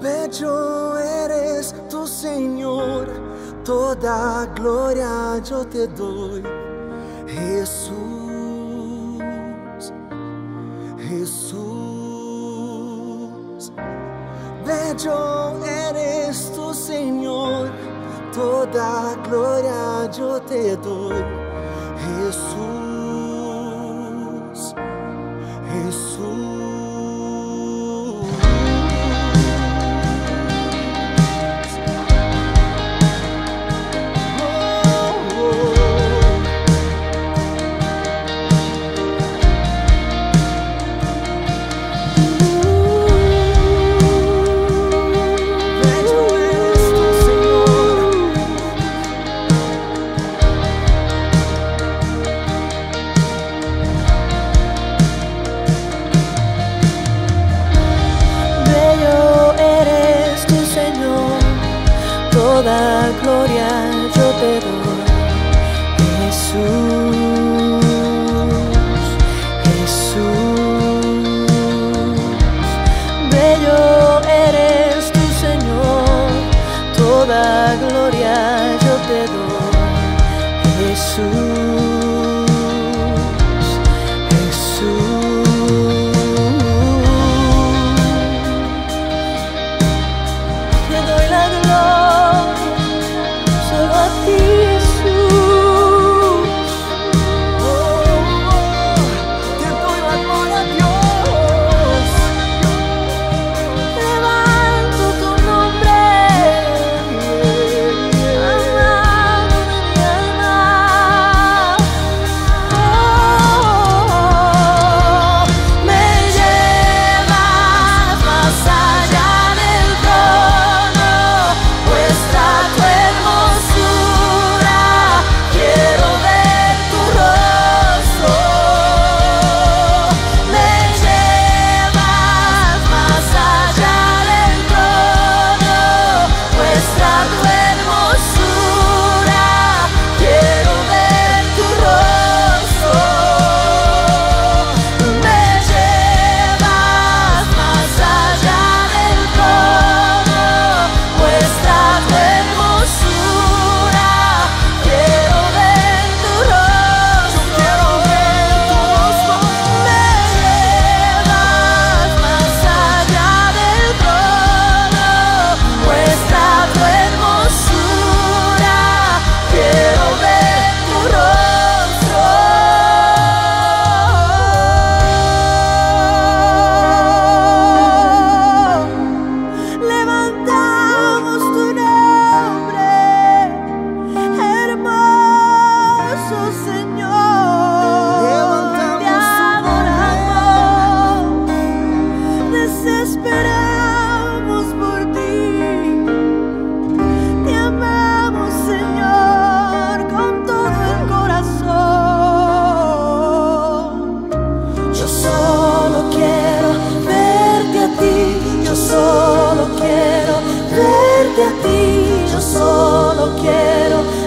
Bello eres tu Señor, toda gloria yo te doy. Jesús, Jesús. Bello eres tu Señor, toda gloria yo te doy. Jesús, Jesús. Toda gloria yo te doy, Jesús, Jesús. Bello eres tu Señor, toda gloria yo te doy, Jesús, Jesús. Te doy la gloria solo a ti, Jesús. Te doy la gloria a Dios. Levanto tu nombre, amado de mi alma. Me llevas más allá del trono, muestra tu hermosura, quiero ver tu rostro. Me llevas más allá del trono, muestra tu hermosura, quiero ver tu rostro. Me llevas más allá del trono, muestra tu hermosura, quiero ver tu rostro. Me llevas más allá del trono, muestra tu hermosura, quiero ver tu rostro. Levantamos tu nombre, hermoso Señor. Te adoramos, desesperamos por ti. Te amamos, Señor, con todo el corazón. Yo solo quiero verte a ti, yo solo quiero verte a ti, yo solo quiero